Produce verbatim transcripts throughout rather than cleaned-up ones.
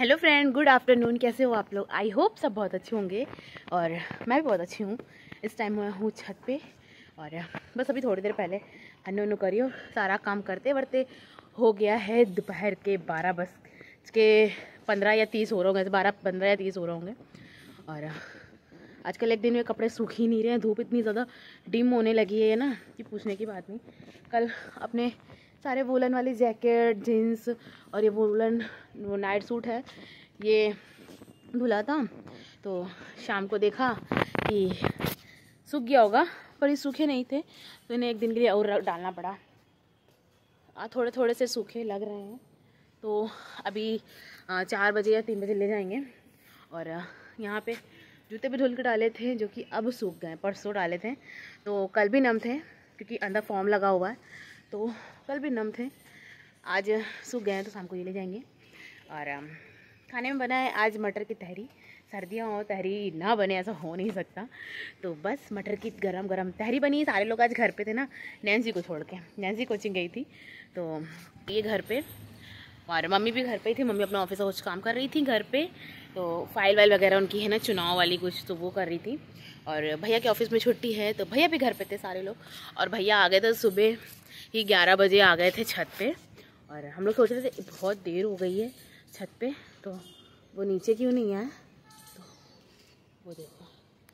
Hello friend, good afternoon. कैसे हो आप लोग? आई होप सब बहुत अच्छे होंगे और मैं भी बहुत अच्छी हूँ। इस टाइम मैं हूँ छत पे और बस अभी थोड़ी देर पहले अन्नू अन्नू करी और सारा काम करते करते हो गया है दोपहर के बारह बज के पंद्रह या तीस हो रहे होंगे, बारह पंद्रह या तीस हो रहे होंगे। और आजकल एक दिन में कपड़े सूख ही नहीं रहे हैं, धूप इतनी ज़्यादा डिम होने लगी है ना कि पूछने की बात नहीं। कल अपने सारे वूलन वाली जैकेट, जीन्स और ये वूलन वो नाइट सूट है, ये धुला था तो शाम को देखा कि सूख गया होगा, पर ये सूखे नहीं थे तो इन्हें एक दिन के लिए और डालना पड़ा। आ, थोड़े थोड़े से सूखे लग रहे हैं तो अभी आ, चार बजे या तीन बजे ले जाएंगे। और यहाँ पे जूते भी धुल के डाले थे जो कि अब सूख गए, परसों डाले थे तो कल भी नम थे क्योंकि अंदर फॉर्म लगा हुआ है तो कल भी नम थे, आज सूख गए हैं तो शाम को ये ले जाएंगे। और खाने में बना है आज मटर की तहरी। सर्दियाँ हो तहरी ना बने ऐसा हो नहीं सकता, तो बस मटर की गरम गरम तहरी बनी। सारे लोग आज घर पे थे ना, नैन्सी को छोड़ के। नैन्सी कोचिंग गई थी तो ये घर पे, और मम्मी भी घर पे ही थी। मम्मी अपना ऑफिस का कुछ काम कर रही थी घर पे, तो फाइल वाइल वगैरह उनकी है ना, चुनाव वाली कुछ, तो वो कर रही थी। और भैया के ऑफिस में छुट्टी है तो भैया भी घर पे थे सारे लोग। और भैया आ गए थे सुबह ही ग्यारह बजे आ गए थे छत पे। और हम लोग सोच रहे थे बहुत देर हो गई है छत पे तो वो नीचे क्यों नहीं आए, तो वो देखो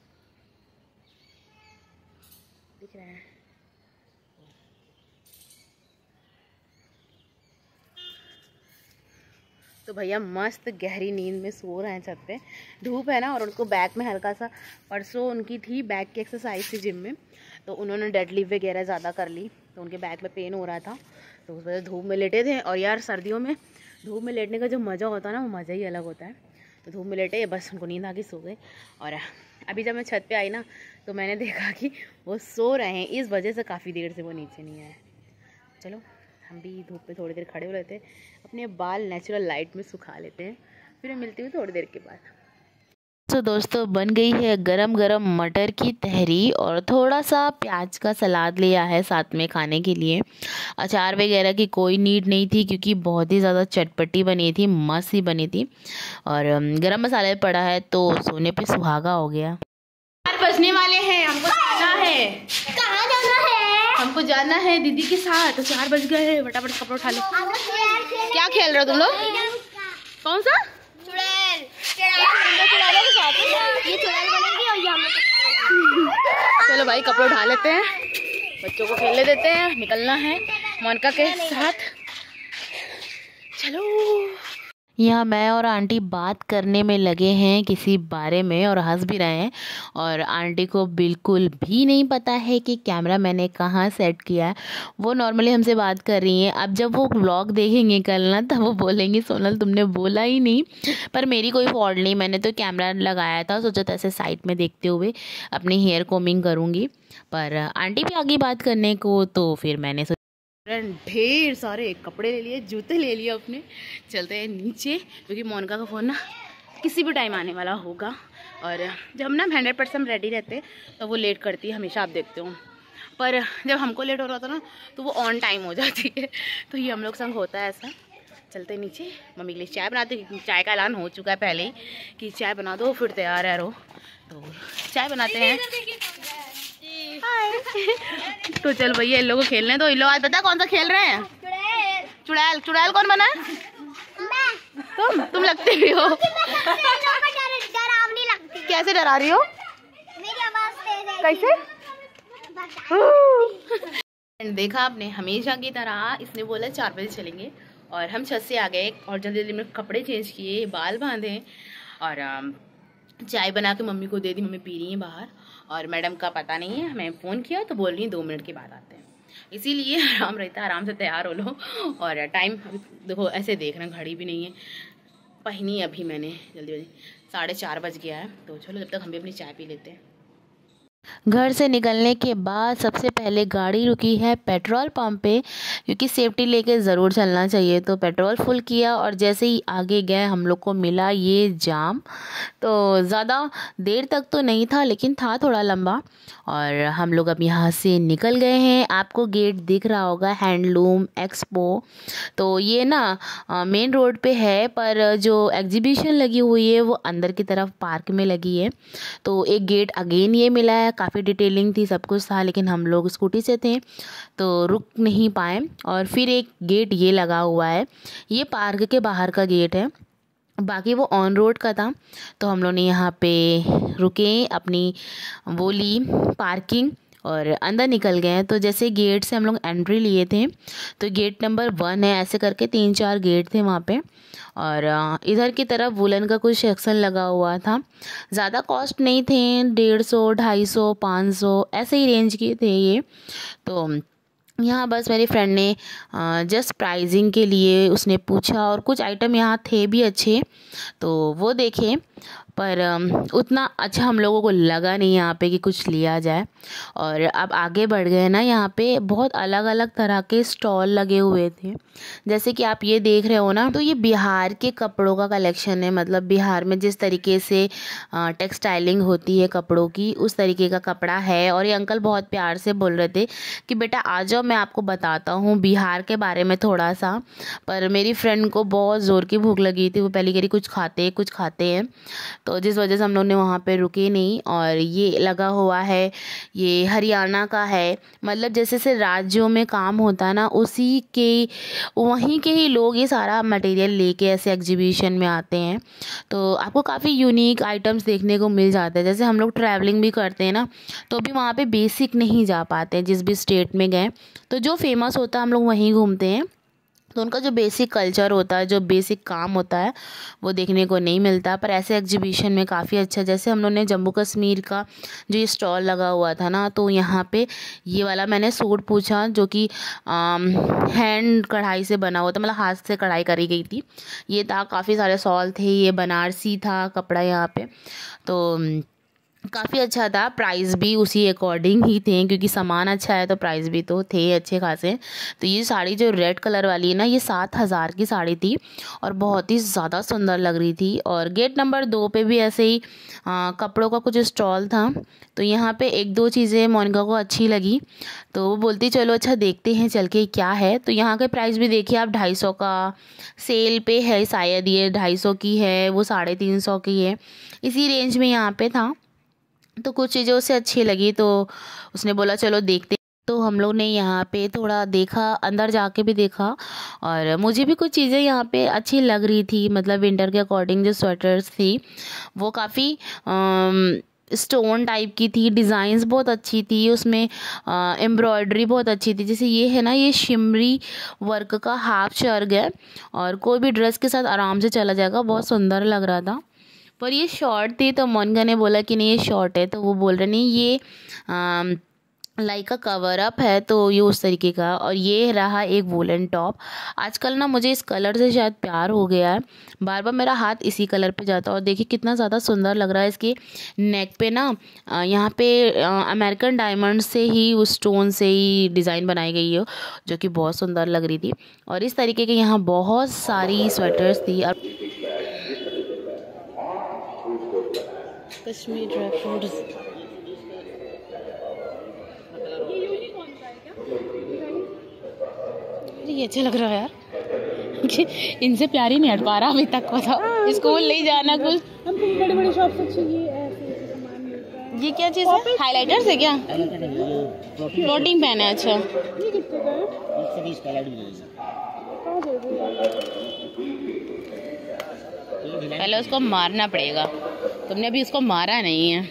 दिख रहा है। तो भैया मस्त गहरी नींद में सो रहे हैं छत पे। धूप है ना और उनको बैक में हल्का सा, परसों उनकी थी बैक की एक्सरसाइज थी जिम में, तो उन्होंने डेडलिफ्ट वगैरह ज़्यादा कर ली तो उनके बैक में पेन हो रहा था तो उस वजह से धूप में लेटे थे। और यार सर्दियों में धूप में लेटने का जो मज़ा होता है ना, वो मज़ा ही अलग होता है। तो धूप में लेटे, बस उनको नींद आ गई, सो गए। और अभी जब मैं छत पे आई ना तो मैंने देखा कि वो सो रहे हैं, इस वजह से काफ़ी देर से वो नीचे नहीं आए। चलो हम भी धूप पे थोड़ी देर खड़े हो लेते हैं, अपने बाल नेचुरल लाइट में सुखा लेते हैं, फिर मैं मिलती हूँ थोड़ी देर के बाद। तो दोस्तों बन गई है गरम गरम मटर की तहरी और थोड़ा सा प्याज का सलाद लिया है साथ में खाने के लिए। अचार वगैरह की कोई नीड नहीं थी क्योंकि बहुत ही ज़्यादा चटपटी बनी थी, मस्त ही बनी थी। और गरम मसाला पड़ा है तो सोने पे सुहागा हो गया। चार बजने वाले हैं, हमको जाना है। कहाँ जाना है? हमको जाना है दीदी के साथ, तो चार बज गए हैं, फटाफट कपड़े उठा लो। क्या खेल रहे हो तुम लोग? कौन सा चुड़ैल? ये चुड़ैल बनेगी और ये हम लोग। चलो भाई कपड़े उठा लेते हैं, बच्चों को खेलने देते हैं, निकलना है मोनिका के साथ। चलो यहाँ मैं और आंटी बात करने में लगे हैं किसी बारे में और हंस भी रहे हैं। और आंटी को बिल्कुल भी नहीं पता है कि कैमरा मैंने कहाँ सेट किया है। वो नॉर्मली हमसे बात कर रही हैं। अब जब वो व्लॉग देखेंगे कल ना, तब वो बोलेंगी सोनल तुमने बोला ही नहीं। पर मेरी कोई फॉल्ट नहीं, मैंने तो कैमरा लगाया था, सोचा था ऐसे साइड में देखते हुए अपनी हेयर कोमिंग करूँगी। पर आंटी भी आगे बात करने को, तो फिर मैंने ढेर सारे कपड़े ले लिए, जूते ले लिए अपने। चलते हैं नीचे क्योंकि मोनिका का फ़ोन ना किसी भी टाइम आने वाला होगा। और जब हम ना हंड्रेड परसेंट रेडी रहते तो वो लेट करती है हमेशा, आप देखते हो। पर जब हमको लेट हो रहा था ना तो वो ऑन टाइम हो जाती है, तो ये हम लोग संग होता है ऐसा। चलते हैं नीचे, मम्मी के लिए चाय बनाते हैं। चाय का ऐलान हो चुका है पहले ही कि चाय बना दो फिर तैयार है रहो, तो चाय बनाते हैं। तो चल भैया इन लोगों को खेलने दो। इन लोग आज पता कौन सा खेल रहे हैं? चुड़ैल। चुड़ैल कौन बना है? तुम तुम लगते भी हो। डरावनी लगती। कैसे डरा रही हो? मेरी आवाज तेज है। कैसे? देखा आपने, हमेशा की तरह इसने बोला चार बजे चलेंगे और हम छत से आ गए और जल्दी जल्दी में कपड़े चेंज किए, बाल बांधे और चाय बना के मम्मी को दे दी। मम्मी पी रही हैं बाहर और मैडम का पता नहीं है, हमें फ़ोन किया तो बोल रही हैं दो मिनट के बाद आते हैं, इसीलिए आराम रहता है, आराम से तैयार हो लो। और टाइम देखो ऐसे देख रहे हैं, घड़ी भी नहीं है पहनी अभी मैंने, जल्दी जल्दी साढ़े चार बज गया है। तो चलो जब तक हम भी अपनी चाय पी लेते हैं। घर से निकलने के बाद सबसे पहले गाड़ी रुकी है पेट्रोल पंप पे क्योंकि सेफ्टी लेके ज़रूर चलना चाहिए। तो पेट्रोल फुल किया और जैसे ही आगे गए हम लोग को मिला ये जाम। तो ज़्यादा देर तक तो नहीं था लेकिन था थोड़ा लंबा। और हम लोग अब यहाँ से निकल गए हैं। आपको गेट दिख रहा होगा, हैंडलूम एक्सपो। तो ये ना मेन रोड पे है, पर जो एग्जीबिशन लगी हुई है वो अंदर की तरफ पार्क में लगी है। तो एक गेट अगेन ये मिला है, काफ़ी डिटेलिंग थी, सब कुछ था, लेकिन हम लोग स्कूटी से थे तो रुक नहीं पाए। और फिर एक गेट ये लगा हुआ है, ये पार्क के बाहर का गेट है, बाकी वो ऑन रोड का था। तो हम लोग ने यहाँ पे रुके, अपनी वो ली पार्किंग और अंदर निकल गए। तो जैसे गेट से हम लोग एंट्री लिए थे, तो गेट नंबर वन है, ऐसे करके तीन चार गेट थे वहाँ पे। और इधर की तरफ वुलन का कुछ सेक्शन लगा हुआ था। ज़्यादा कॉस्ट नहीं थे, डेढ़ सौ ढाई सौ पाँच सौ ऐसे ही रेंज के थे ये। तो यहाँ बस मेरी फ्रेंड ने जस्ट प्राइजिंग के लिए उसने पूछा, और कुछ आइटम यहाँ थे भी अच्छे तो वो देखे, पर उतना अच्छा हम लोगों को लगा नहीं यहाँ पे कि कुछ लिया जाए। और अब आगे बढ़ गए ना, यहाँ पे बहुत अलग अलग तरह के स्टॉल लगे हुए थे, जैसे कि आप ये देख रहे हो ना। तो ये बिहार के कपड़ों का कलेक्शन है, मतलब बिहार में जिस तरीके से टेक्सटाइलिंग होती है कपड़ों की, उस तरीके का कपड़ा है। और ये अंकल बहुत प्यार से बोल रहे थे कि बेटा आ जाओ, मैं आपको बताता हूँ बिहार के बारे में थोड़ा सा। पर मेरी फ्रेंड को बहुत ज़ोर की भूख लगी थी, वो पहले कह रही कुछ खाते कुछ खाते हैं, तो जिस वजह से हम लोग ने वहाँ पे रुके नहीं। और ये लगा हुआ है, ये हरियाणा का है, मतलब जैसे से राज्यों में काम होता है ना, उसी के वहीं के ही लोग ये सारा मटेरियल लेके ऐसे एग्जीबिशन में आते हैं। तो आपको काफ़ी यूनिक आइटम्स देखने को मिल जाते हैं। जैसे हम लोग ट्रैवलिंग भी करते हैं ना, तो भी वहाँ पे बेसिक नहीं जा पाते, जिस भी स्टेट में गए तो जो फेमस होता है हम लोग वहीं घूमते हैं। तो उनका जो बेसिक कल्चर होता है, जो बेसिक काम होता है, वो देखने को नहीं मिलता। पर ऐसे एग्जीबिशन में काफ़ी अच्छा, जैसे हम लोगों ने जम्मू कश्मीर का जो ये स्टॉल लगा हुआ था ना, तो यहाँ पे ये वाला मैंने सूट पूछा जो कि हैंड कढ़ाई से बना हुआ था, मतलब हाथ से कढ़ाई करी गई थी। ये था, काफ़ी सारे शॉल थे, ये बनारसी था कपड़ा यहाँ पे, तो काफ़ी अच्छा था। प्राइस भी उसी अकॉर्डिंग ही थे, क्योंकि सामान अच्छा है तो प्राइस भी तो थे अच्छे खासे। तो ये साड़ी जो रेड कलर वाली है ना, ये सात हज़ार की साड़ी थी और बहुत ही ज़्यादा सुंदर लग रही थी। और गेट नंबर दो पे भी ऐसे ही आ, कपड़ों का कुछ स्टॉल था। तो यहाँ पे एक दो चीज़ें मोनिका को अच्छी लगी, तो वो बोलती चलो अच्छा देखते हैं चल के क्या है। तो यहाँ के प्राइस भी देखिए आप, ढाई सौ का सेल पे है शायद, ये ढाई सौ की है, वो साढ़े तीन सौ की है, इसी रेंज में यहाँ पे था। तो कुछ चीज़ें उसे अच्छी लगी, तो उसने बोला चलो देखते। तो हम लोग ने यहाँ पे थोड़ा देखा, अंदर जाके भी देखा, और मुझे भी कुछ चीज़ें यहाँ पे अच्छी लग रही थी। मतलब विंटर के अकॉर्डिंग जो स्वेटर्स थी वो काफ़ी स्टोन टाइप की थी, डिज़ाइंस बहुत अच्छी थी, उसमें एम्ब्रॉयडरी बहुत अच्छी थी। जैसे ये है ना, ये शिमरी वर्क का हाफ शर्ग है और कोई भी ड्रेस के साथ आराम से चला जाएगा, बहुत सुंदर लग रहा था। पर ये शॉर्ट थी, तो मोनिका ने बोला कि नहीं ये शॉर्ट है, तो वो बोल रहे नहीं ये लाइक का कवर अप है, तो ये उस तरीके का। और ये रहा एक वुलन टॉप। आजकल ना मुझे इस कलर से शायद प्यार हो गया है, बार बार मेरा हाथ इसी कलर पे जाता है। और देखिए कितना ज़्यादा सुंदर लग रहा है। इसके नेक पे ना यहाँ पे अमेरिकन डायमंड से ही, उस स्टोन से ही डिज़ाइन बनाई गई है, जो कि बहुत सुंदर लग रही थी। और इस तरीके के यहाँ बहुत सारी स्वेटर्स थी। और कश्मीर ड्राई फ्रूट्स, ये अच्छा लग रहा है यार, इनसे प्यार ही नहीं हट पा रहा अभी तक को। था स्कूल नहीं जाना कुछ, हमको बड़े बड़े शॉप से चाहिए ऐसे सामान मिलता है। ये क्या चीज़ है, हाइलाइटर से क्या फ्लोटिंग पेन है? अच्छा ये कितने का है? पहले उसको मारना पड़ेगा, तुमने अभी उसको मारा नहीं है।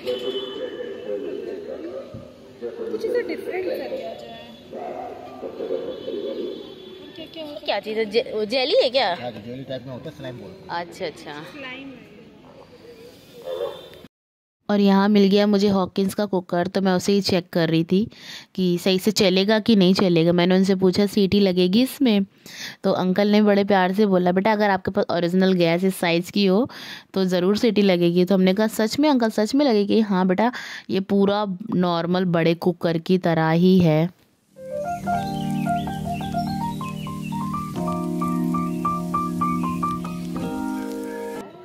कुछ इसे डिफरेंट कर दिया जाए। क्या क्या होता क्या चीज़ है, जे, वो जेली है क्या? जेली टाइप में होता है, स्लाइम बोलते हैं। अच्छा अच्छा। है? स्लाइम है। और यहाँ मिल गया मुझे हॉकिंस का कुकर, तो मैं उसे ही चेक कर रही थी कि सही से चलेगा कि नहीं चलेगा। मैंने उनसे पूछा सीटी लगेगी इसमें, तो अंकल ने बड़े प्यार से बोला बेटा अगर आपके पास ओरिजिनल गैस इस साइज़ की हो तो ज़रूर सीटी लगेगी। तो हमने कहा सच में अंकल, सच में लगेगी? हाँ बेटा, ये पूरा नॉर्मल बड़े कुकर की तरह ही है।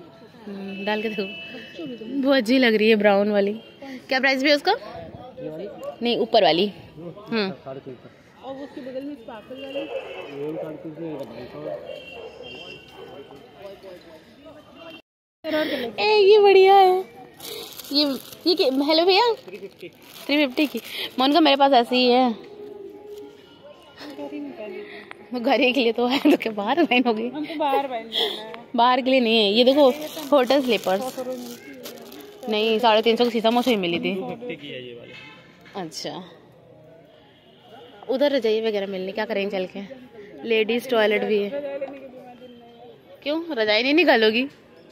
डाल के देखो, बहुत अच्छी लग रही है ब्राउन वाली। क्या प्राइस भी है उसका? नहीं ऊपर वाली। हम्म साढ़े तीन सौ। और उसके बगल में स्पार्कल वाली ये साढ़े तीन सौ, ये ढाई सौ। ए ये बढ़िया है। ये ये क्या? हेलो भैया, थ्री फिफ्टी की। मोन का मेरे पास ऐसी ही है। घर ही के लिए तो है, तो क्या बाहर पहन होगी? हमको बाहर पहन जाना है। बाहर के लिए नहीं है ये। देखो होटल स्लीपर्स नहीं, साढ़े तीन सौ की शीशा मोसे ही मिली थी। अच्छा उधर रजाई वगैरह मिलनी, क्या करेंगे चल के? लेडीज टॉयलेट भी है। क्यों रजाई नहीं निकालोगी?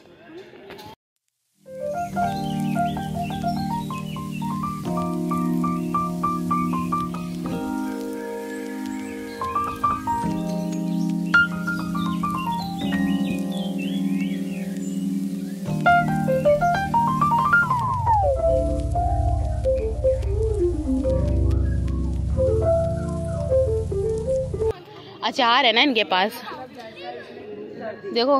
अचार है ना इनके पास, देखो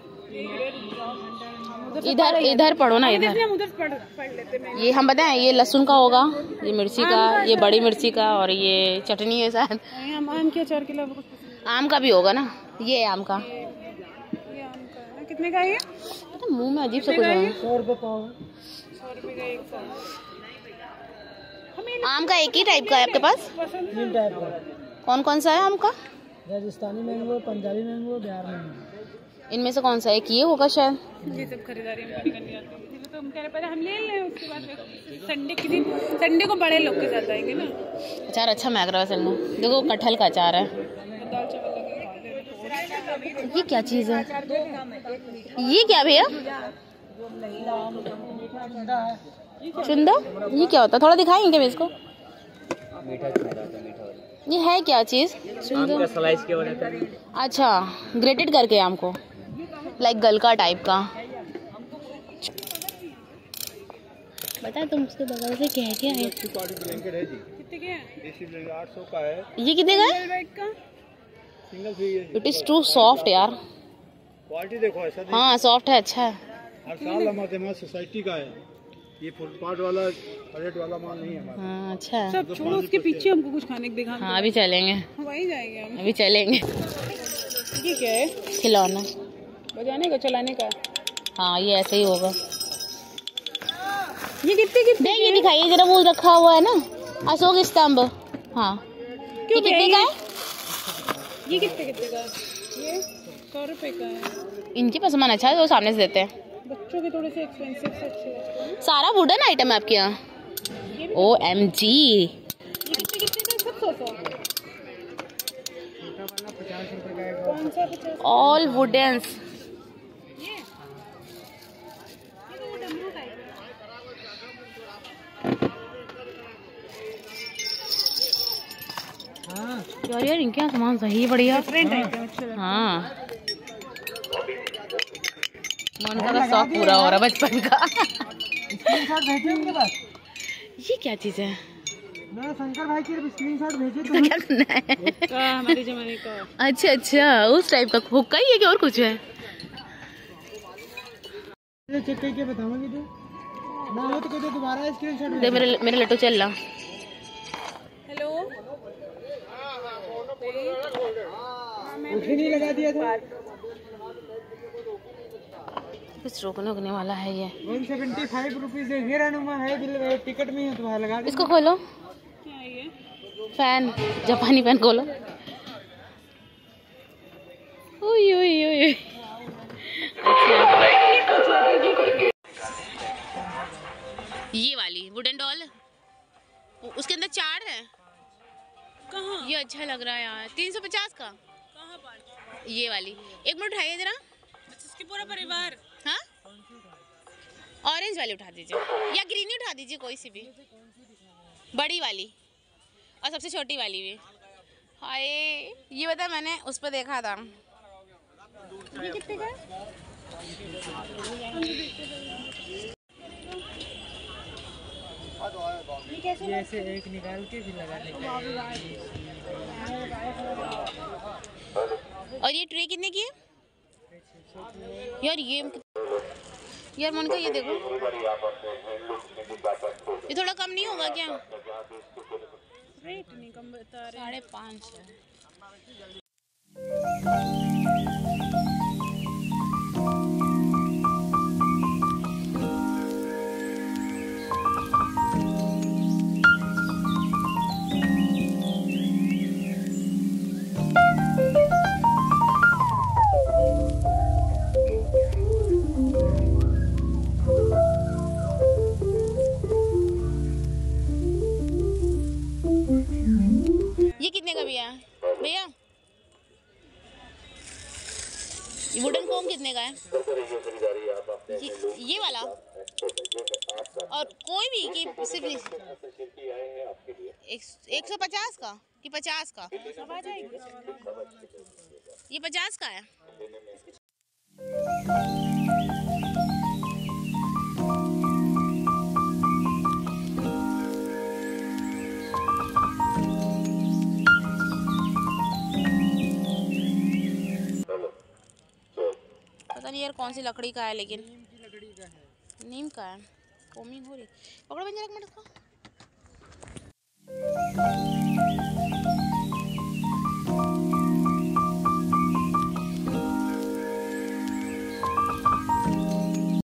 इधर इधर पढ़ो ना, इधर ये हम बताएं, ये लहसुन का होगा, ये मिर्ची का, ये बड़ी मिर्ची का, और ये चटनी है शायद। आम के अचार के अलावा आम का भी होगा ना, ये आम का। ये आम का है। कितने का है ये? तो मुंह में अजीब सा कुछ है। सौ रुपये पाव। सौ रुपये का एक पाव। आम का एक ही टाइप का है आपके पास? तीन टाइप का। कौन कौन सा है आम का? Rajasthani mango, Punjabi mango, Bihar mango. इनमें से कौन सा एक ये होगा शायद? ये सब खरीदारी हमको नहीं करनी आती है, तो हम कह रहे पहले हम ले लें, उसके बाद संडे किसी संडे को बड़े लोग के साथ आएंगे ना। अचार अच्छा महक रहा है असल में। देखो कटहल का अचार है। दाल चावल लगे। ये क्या चीज है? ये क्या भैया? चुंदा? ये क्या होता है? थोड़ा दिखाएंगे क्या इसको? मीठा चुंदा, मीठा। ये है क्या चीज? आम का स्लाइस के बने थे। अच्छा ग्रेटेड करके आम को, लाइक गलका टाइप का। बता तुम उसके बगल से क्या क्या है? ब्लैंकेट है जी। कितने के हैं? देसी ब्लैंकेट आठ सौ का है। ये कितने का है? बेड का सिंगल फ्री है। इट इज टू सॉफ्ट यार। क्वालिटी देखो ऐसा नहीं। हाँ सॉफ्ट है, अच्छा है। हर साल हमारे हमारे सोसाइटी का है ये। फुटपाथ वाला रेट वाला माल नहीं है हमारा। हाँ अच्छा है। सब छोड़ो, उसके पीछे हमको कुछ खाने को दिखा। हाँ अभी चलेंगे, वहीं जाएंगे हम। अभी चलेंगे। ये क्या है? खिलौना बजाने का, चलाने का? हाँ ये ऐसे ही होगा। ये कितने कितने नहीं ये दिखाइए जरा, वो रखा हुआ है ना अशोक स्तंभ। हाँ ये कितने का है? ये कितने कितने का है? ये सौ रुपए का है। इनके पास सामान अच्छा है, वो सामने से देते हैं। बच्चों के थोड़े से एक्सपेंसिव से अच्छे लगते हैं। सारा वुडन आइटम है आपके यहाँ? O M G. ये कितने कितने का? सब सौ सौ। कौन सा पचास? All woodens. ये ये तो वो डमरू टाइप है। हाँ यार यार इनके यहाँ सामान सही बढ़िया। डिफरेंट टाइप है, अच्छा लगता है। हाँ मोनिका का शौक पूरा हो रहा है बचपन का। स्क्रीनशॉट भेजिए उनके पास। ये क्या चीज है? मैं शंकर भाई की स्क्रीनशॉट भेजिए तो क्या करना है? का हमारे जमाने का। अच्छा अच्छा उस टाइप का हुक्का ही है कि और कुछ है? चेक करके बताऊंगी तो ना हो तो कहते दोबारा स्क्रीनशॉट दे मेरे मेरे लट्टू चल रहा। हेलो उठ ही नहीं लगा दिया था। कुछ रोकने रोकने वाला है ये। वन सेवेंटी फाइव रुपीज है। ये रहनुमा है बिल टिकट में है, तुम्हारा लगा। इसको खोलो। क्या है ये? फैन, जापानी फैन खोलो। ओए ओए ओए। ये वाली वुडन डॉल, उसके अंदर चार है। कहाँ? ये अच्छा लग रहा है यार, तीन सौ पचास का। कहाँ पर? ये वाली एक मिनट उठाइए जरा। इसके पूरा परिवार। हाँ ऑरेंज वाली उठा दीजिए या ग्रीन ही उठा दीजिए, कोई सी भी। बड़ी वाली और सबसे छोटी वाली भी। हाय ये बता, मैंने उस पर देखा था। ये कितने का है? ये कैसे? ऐसे एक निकाल के फिर लगाने का। और ये ट्रे कितने की है यार? ये यार मोनिका ये देखो, ये थोड़ा कम नहीं होगा क्या? रेट नहीं कम बता रहे, साढ़े पाँच है। ये कितने का भैया भैया ये वुडन फोम कितने का है? ये, ये वाला और कोई भी कि सिर्फ एक, एक सौ पचास का कि पचास का? ये पचास का है। पता नहीं यार कौन सी लकड़ी का है, लेकिन नीम की लकड़ी का है। नीम का है। कोमिंग हो रही, पकड़ो बंजर एक मिनट इसको।